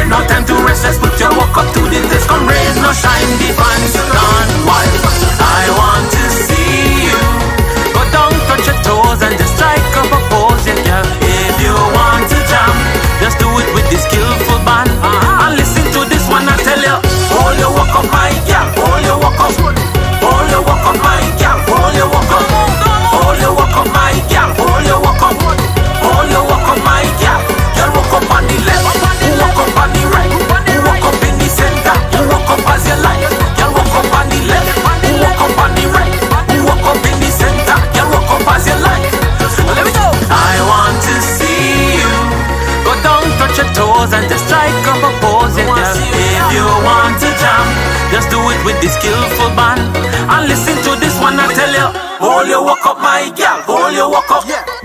no time to rest, let's put your walk up to the test. Come raise, no shine, the fans gone wild. I want to see you go down, touch your toes and just strike up a pose, yeah, girl. If you want to jam, just do it with the skillful band. And listen to this one, I tell you, hold your walk up, my girl, hold your walk up, hold your walk up, my girl, hold your walk up, hold your walk up, my girl, hold your walk up, hold your walk up, my girl. Girl, walk up on the left, walk up on the right, walk up in the center, walk up as you like. Girl, walk up on the left, walk up on the right, walk up in the center, girl, walk up as you like. Let me go. I want to see you go down, touch your toes and just strike up a pose, yeah, girl. If you want to jam, just do it with the skillful band. And listen to this one, I tell you, hold your walk up, my girl, hold your walk up.